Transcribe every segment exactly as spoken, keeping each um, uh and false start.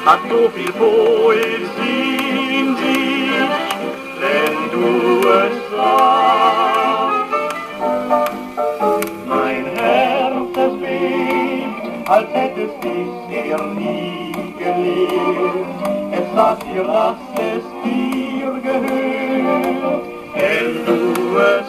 hat so viel Poesie in sich, wenn du es sagst. Mein Herz, es bebt, als hätte es bisher nie gelebt. Es sagt dir, dass es dir gehört, wenn du es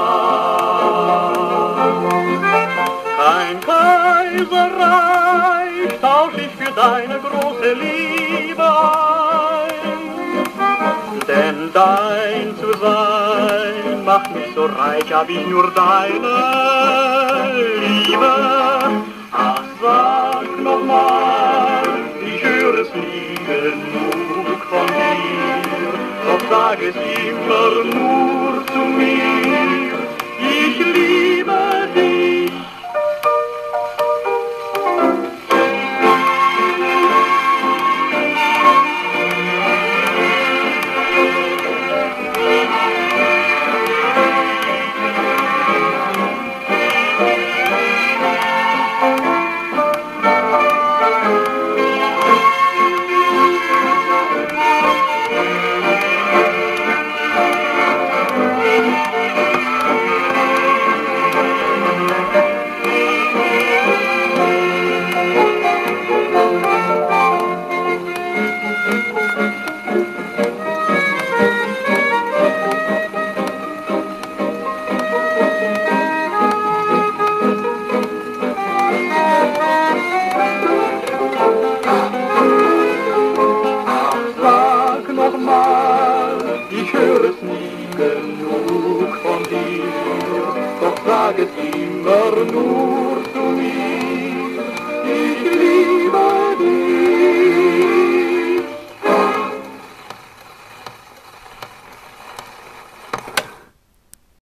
fragst. Kein Kaiserreich tausch ich für deine große Liebe ein, denn dein zu sein macht mich so reich, hab ich nur deine Liebe. Ach, sag nochmal, ich höre es nie genug von dir, doch sag es immer nur zu mir, ich liebe dich. Ich höre es nie genug von dir, doch sag es immer nur zu mir, ich liebe